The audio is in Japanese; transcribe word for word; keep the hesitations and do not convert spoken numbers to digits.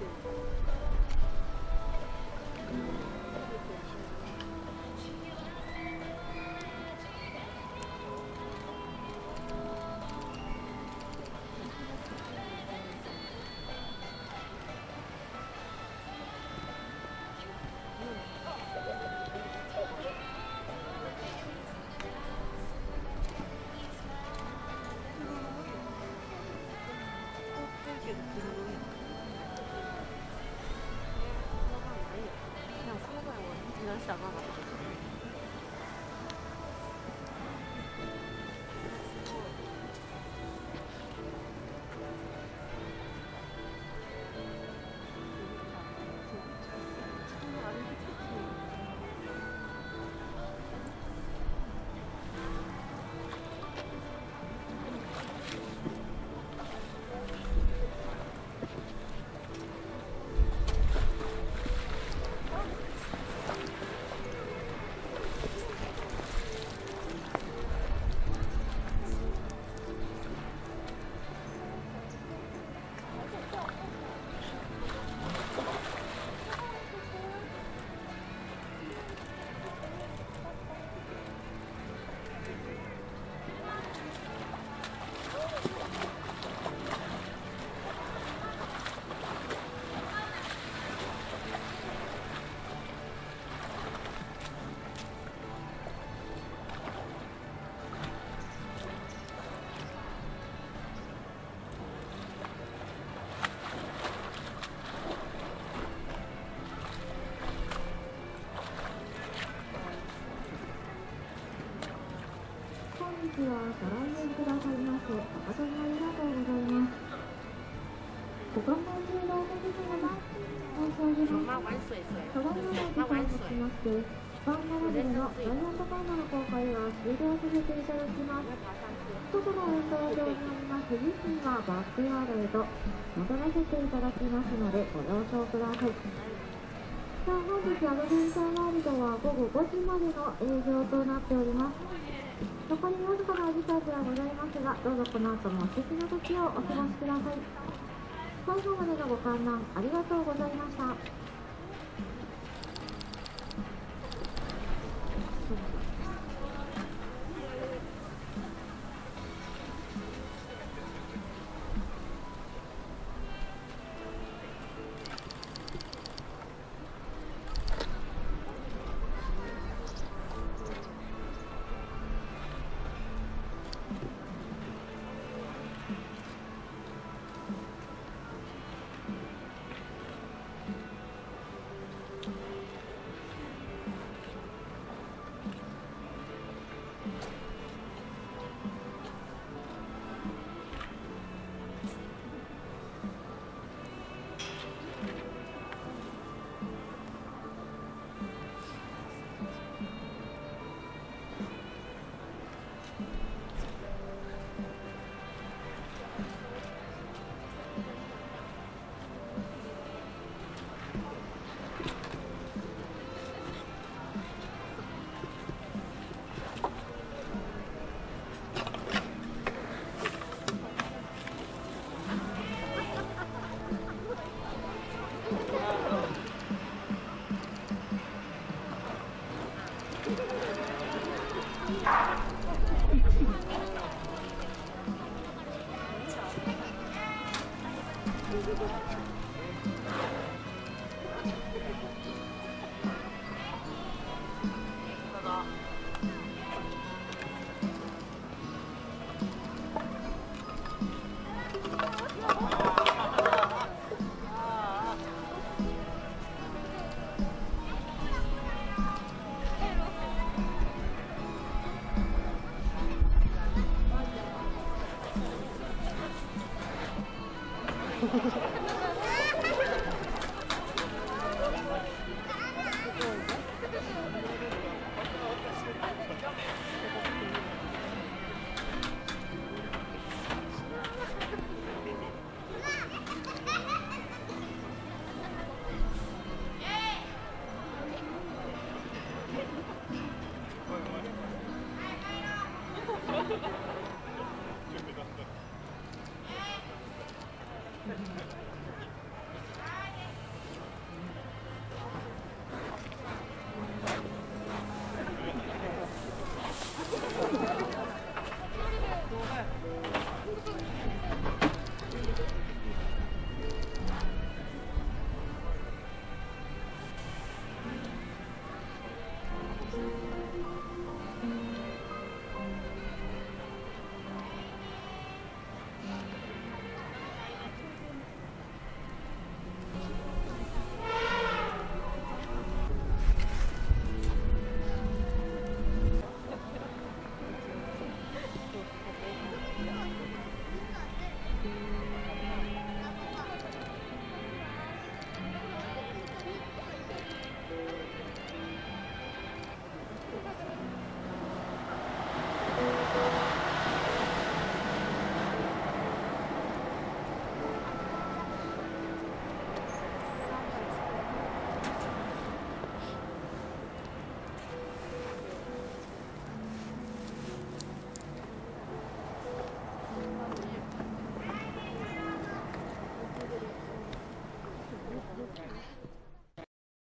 想办法。 ご来園くださいまして誠にありがとうございます。ご観覧中のお客様に申し上げます。ただいまの時間をもちまして、パンダラジルのダイヤモンドパンダの公開は終了させていただきます。外の運動場にあります自身はバックヤードへと戻らせていただきますのでご了承ください。さあ、本日アドベンチャーワールドはごごごじまでの営業となっております。残りわずかなお時間ではございますが、どうぞこの後も素敵な時をお過ごしください。最後までのご観覧ありがとうございました。